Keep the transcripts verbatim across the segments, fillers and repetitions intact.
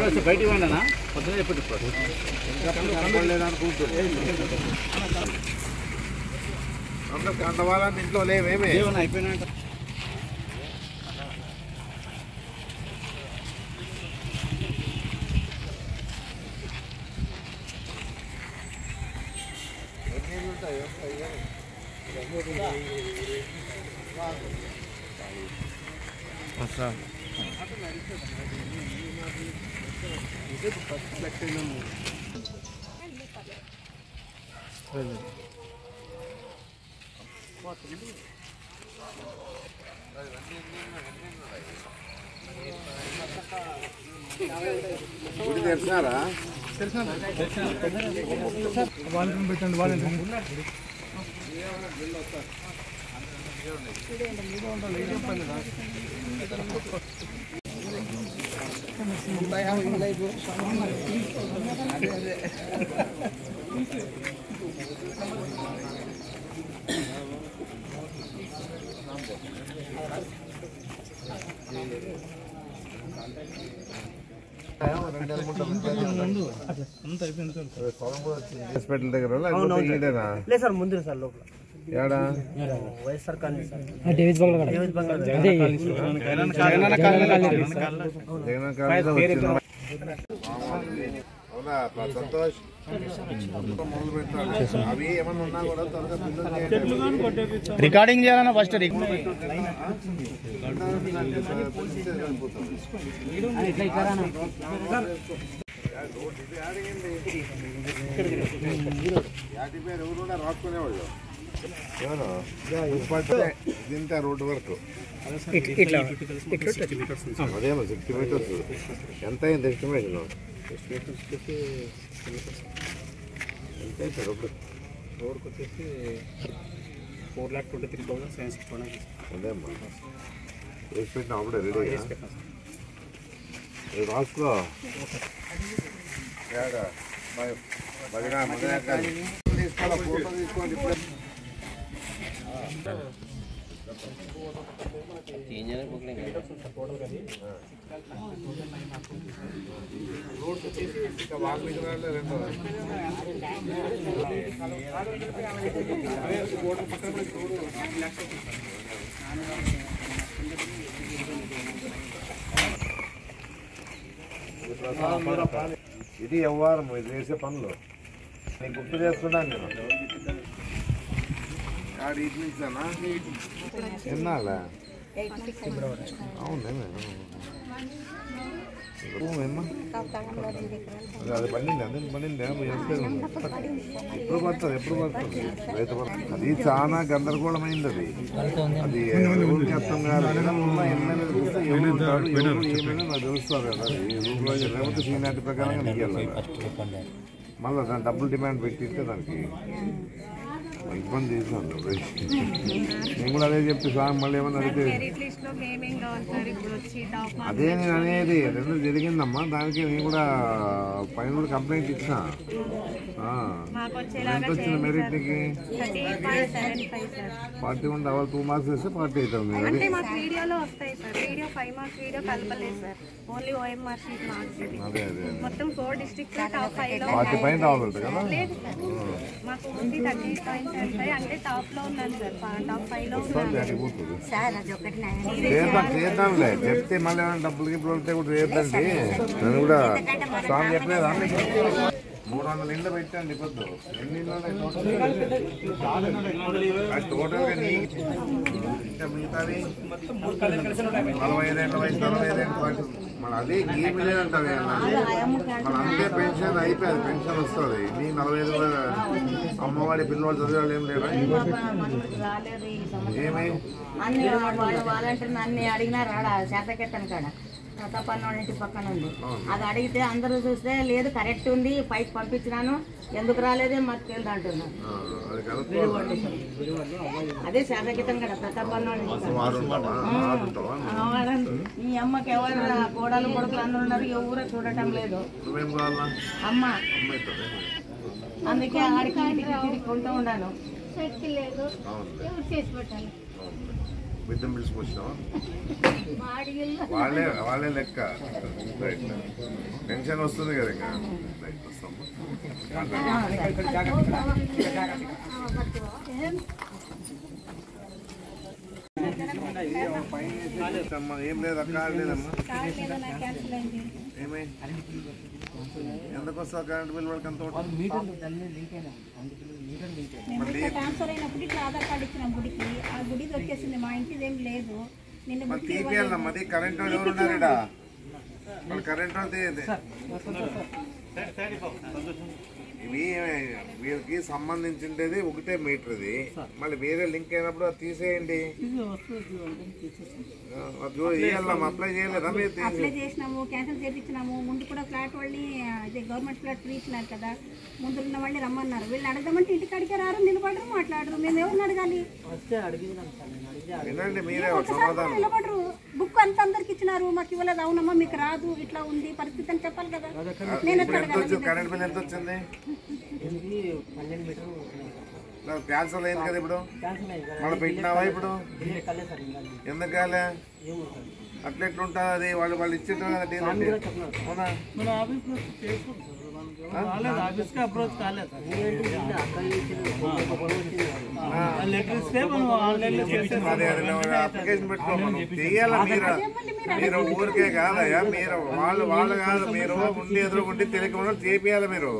బయటికి పోయినా పొద్దున చెప్పండి కండవాలని ఇంట్లో లేవేమే అయిపోయినా గుడి తెరిచారా వాళ్ళని పెట్టండి వాళ్ళని హాస్పిటల్ దగ్గర లేదు సార్ ముందు సార్ లోపల ఏడా వైఎస్ఆర్ కాలనీ సార్ డేవిడ్ బంగ్లా డేవిడ్ బంగ్లా జగన్ కాలేజ్ అవునా సంతోష్ అవి ఏమన్నా ఉన్నా కూడా త్వరగా రికార్డింగ్ చేయాలన్నా ఫస్ట్ ఎవరు రాసుకునేవాళ్ళు ఎవరు ఇంత రోడ్డు వరకు అదేమో సిక్స్టీ మీటర్స్ ఎంత అయింది ఎస్టిమేషన్ ఎంత అయితే రోడ్డు రోడ్కి వచ్చేసి four lakh twenty three thousand seven six one అదేమ్మా వేసి పెట్టినా అప్పుడే రెడీగా రాసుకో బాగా తీసుకోవాలి ఫోటో తీసుకోండి ఇప్పుడు ఇది వ్యవహారం ఇది చేసే పనులు నేను గుర్తు చేస్తున్నాను నేను ఆడు ఇటు నుంచానా ఎన్నాళ్ళ అవునేమో అది పండింది అందరికి పండింది ఎప్పుడు పడుతుంది ఎప్పుడు పడుతుంది రైతు పడుతుంది అది చాలా గందరగోళమైంది అది అది ఎవరికి అర్థం కాదు ఎమ్మెల్యే చూస్తే ఎవరు ఉంటారు ఎవరు ఏమైనా నాకు తెలుస్తారు కదా రూపులో లేకపోతే సీనియారిటీ ప్రకారంగా నీకు వెళ్ళాలి మళ్ళీ దాని డబ్బులు డిమాండ్ పెట్టిస్తే దానికి ఇబ్బంది చేసాను నేను కూడా అదే చెప్తే సార్ మళ్ళీ ఏమన్నా అడిగితే అదే నేను అనేది రెండు జరిగిందమ్మా దానికి నేను కూడా పైన కూడా కంప్లైంట్ ఇచ్చిన ఎంత వచ్చింది మెరిట్ నీకు forty one double two marks వేస్తే ఫార్టీ అవుతుంది అదే అదే ఫార్టీ పైన రావాలి కదా చేద్దాం చేద్దాంలే చెప్తే మళ్ళీ ఏమైనా డబ్బులకి ఇప్పుడు వెళ్తే కూడా చేద్దండి నేను కూడా స్వామి చెప్పలేదా మూడు వందల ఇండ్లు పెట్టండి పొద్దు ఎన్ని ఇళ్ళు టోటల్గా మిగతాది నలభై ఐదేళ్ళ వయసు నలభై ఐదేళ్ళ వయసు మన అదే గేమ్ లేదంటే మన అంతే పెన్షన్ అయిపోయింది పెన్షన్ వస్తుంది నీ నలభై ఐదు అమ్మవాడి పిల్లవాళ్ళు చదివాళ్ళు ఏం లేదా ఏమై అన్ని అడిగినా రాడా శాతకెత్తను కాడ తప్పన్నోడింటి పక్కన ఉంది అది అడిగితే అందరూ చూస్తే లేదు కరెక్ట్ ఉంది పైకి పంపించినాను ఎందుకు రాలేదే మాకు తెలియదు అంటున్నాను అదే శాతకితం కదా ప్రతాపన్నోడి ఈ అమ్మకి ఎవరు కోడలు కొడుకులు అందరూ ఉన్నారు ఎవరో చూడటం లేదు అమ్మ అందుకే ఆడికి ఇంటికి తిరిగి కొంటూ ఉన్నాను బిడ్డం పిలుచుకొచ్చినావా వాళ్ళే వాళ్ళే లెక్క రైట్ పెన్షన్ వస్తుంది కదా ఇంకా రైట్ వస్తాము ఏం లేదు అక్క లేదమ్మా ఏమై ఎందుకు వస్తావు కరెంట్ బిల్ వాళ్ళకి అంత ట్రాన్స్ఫర్ అయినప్పుడు ఇట్లా ఆధార్ కార్డు ఇచ్చిన గుడికి ఆ గుడి దొరికేసింది మా ఇంటిది ఏం లేదు నిన్న తీపియాలమ్మా అది కరెంట్ వాళ్ళు ఎవరు ఉన్నారు ఇక్కడ వాళ్ళు కరెంట్ వాళ్ళు ఇవి వీళ్ళకి సంబంధించిండేది ఒకటే మీటర్ ఇది మళ్ళీ వేరే లింక్ అయినప్పుడు అది తీసేయండి అప్లై చేయలేదా మీరు అప్లై చేసినాము క్యాన్సిల్ చేయించినాము ముందు కూడా ఫ్లాట్ వాళ్ళని ఇదే గవర్నమెంట్ ఫ్లాట్ ఫ్రీ ఇచ్చినారు కదా ముందు ఉన్న వాళ్ళని రమ్మన్నారు వీళ్ళు అడగమంటే ఇంటికి అడిగే రారు నిలబడరు మాట్లాడరు మేము ఎవరిని అడగాలి వినండి మీరే సమాధానం నిలబడరు బుక్ అంత అందరికి ఇచ్చినారు మాకు ఇవ్వలేదు అవునమ్మా మీకు రాదు ఇట్లా ఉంది పరిస్థితి అని చెప్పాలి కదా నేను కరెంట్ బిల్ ఎంత వచ్చింది క్యాన్సల్ అయింది కదా ఇప్పుడు మళ్ళీ పెట్టినావా ఇప్పుడు ఎందుకు కాలే అట్లా ఎట్లుంటుంది అది వాళ్ళు వాళ్ళు ఇచ్చేటారు కదా డీల్ అవునా అప్లికేషన్ పెట్టుకోమని చెయ్యాలా మీరు మీరు ఊరికే కాదయ్యా మీరు వాళ్ళు వాళ్ళు కాదు మీరు ఉండి ఎదురుకుంటే తెలియకుండా చేపియాలి మీరు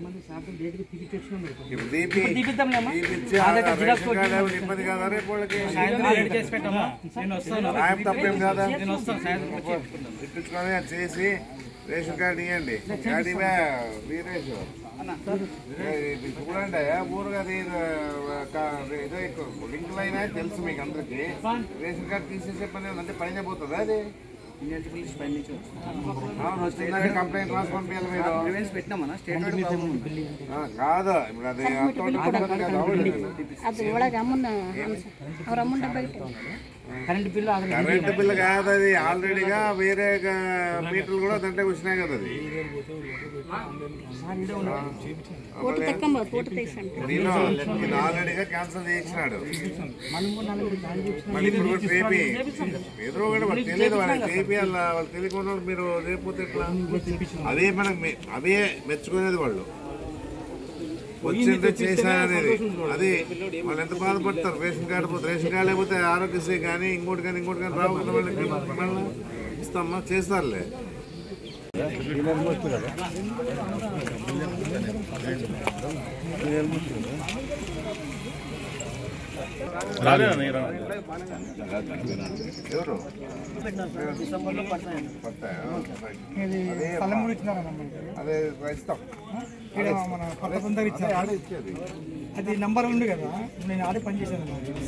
ఇబ్బంది కాదా రేపు వాళ్ళకి తప్పేం కాదా ఇప్పించుకొని చేసి రేషన్ కార్డు ఇవ్వండి కార్డు ఇవే వీరేష్ చూడండి ఊరుగా ఇదే లింకులు అయినా తెలుసు మీకు అందరికి రేషన్ కార్డు తీసేసే పని అంటే పైన పోతుందా అది కంప్లైంట్ రాసి పంపించాలి మీరు కాదు ఇప్పుడు అది కరెంట్ బిల్లు కరెంట్ బిల్లు కాదు అది ఆల్రెడీగా వేరే మీటర్లు కూడా దాంట్లో వచ్చినాయి కదా అది ఆల్రెడీగా క్యాన్సిల్ చేసినాడు మళ్ళీ ఇప్పుడు కూడా రేపి ఎదురు కూడా వాళ్ళు తెలియదు వాళ్ళకి చేపియాల వాళ్ళు తెలియకుండా మీరు రేపోతే ఎట్లా అదే మనకు అవే మెచ్చుకునేది వాళ్ళు వచ్చింటే చేశారనేది అది వాళ్ళు ఎంత బాధపడతారు రేషన్ కార్డు పోతే రేషన్ కార్డు లేకపోతే ఆరోగ్యశ్రీ కానీ ఇంకోటి కానీ ఇంకోటి కానీ రాకుండా వాళ్ళకి మళ్ళీ ఇస్తామా చేస్తారులే ఎవరు అదే ఇస్తాం మన కొత్త పొందరు ఇచ్చారు అది నంబర్ ఉంది కదా నేను ఆడే పనిచేశాను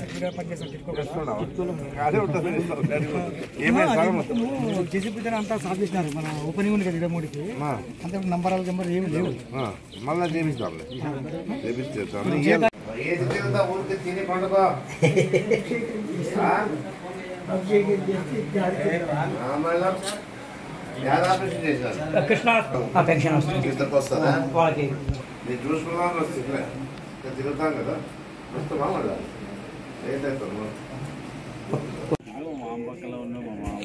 పనిచేశాను జేసీపీ అంతా సాఫ్ చేసినారు మన ఓపెనింగ్ ఉంది కదా ఇరవై మూడుకి అంతే నంబర్ నెంబర్ ఏమి లేవు మళ్ళీ చేపిస్తాం చేపిస్తాం ఊరికి తిని పండుగ కృష్ణ పెన్షన్ వస్తుంది ఇద్దరికి వస్తుందా వాళ్ళకి నేను చూసుకున్నాను వస్తుంది తిరుగుతాం కదా వస్తామా మళ్ళా ఏంటవుతాం మా అమ్మ పక్కన ఉన్నా మా మామ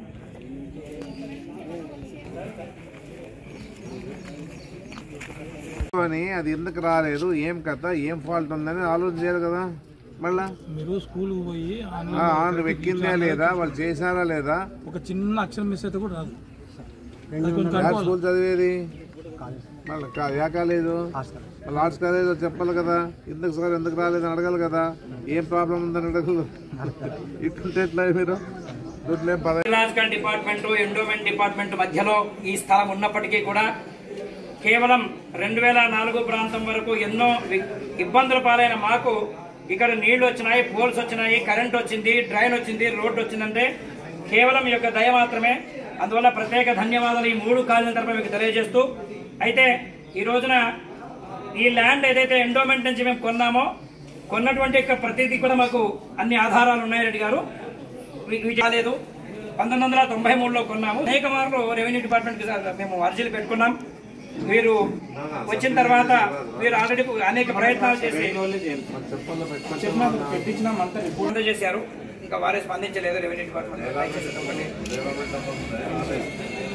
అని అది ఎందుకు రాలేదు ఏం కథ ఏం ఫాల్ట్ ఉందని ఆలోచన చేయాలి కదా మళ్ళా మీరు స్కూల్కి పోయి ఆన్లైన్ ఎక్కిందా లేదా వాళ్ళు చేశారా లేదా ఒక చిన్న అక్షరం మిస్ అయితే కూడా రాదు స్కూల్ చదివేది మళ్ళీ యా కాలేదు మళ్ళీ ఆర్ట్స్ కాలేజ్ చెప్పాలి కదా ఎందుకు సార్ ఎందుకు రాలేదు అడగాలి కదా ఏం ప్రాబ్లం ఉందని అడగలు ఇట్టుంటే ఎట్లా మీరు జియోలాజికల్ డిపార్ట్మెంట్ ఎండోమెంట్ డిపార్ట్మెంట్ మధ్యలో ఈ స్థలం ఉన్నప్పటికీ కూడా కేవలం రెండు వేల నాలుగు ప్రాంతం వరకు ఎన్నో ఇబ్బందుల పాలైన మాకు ఇక్కడ నీళ్లు వచ్చినాయి, పోల్స్ వచ్చినాయి, కరెంట్ వచ్చింది, డ్రైన్ వచ్చింది, రోడ్డు వచ్చిందంటే కేవలం ఈ యొక్క దయ మాత్రమే. అందువల్ల ప్రత్యేక ధన్యవాదాలు ఈ మూడు కాలనీల తరఫున మీకు తెలియజేస్తూ, అయితే ఈ రోజున ఈ ల్యాండ్ ఏదైతే ఎండోమెంట్ నుంచి మేము కొన్నామో కొన్నటువంటి యొక్క ప్రతిదీ కూడా మాకు అన్ని ఆధారాలు ఉన్నాయి రెడ్డి గారు. కాలేదు పంతొమ్మిది వందల తొంభై మూడులో కొన్నాము. అనేక మార్లు రెవెన్యూ డిపార్ట్మెంట్కి మేము అర్జీలు పెట్టుకున్నాం. వీరు వచ్చిన తర్వాత వీరు ఆల్రెడీ అనేక ప్రయత్నాలు చేసి చేశారు. ఇంకా వారే స్పందించలేదు రెవెన్యూ డిపార్ట్మెంట్. దయచేసి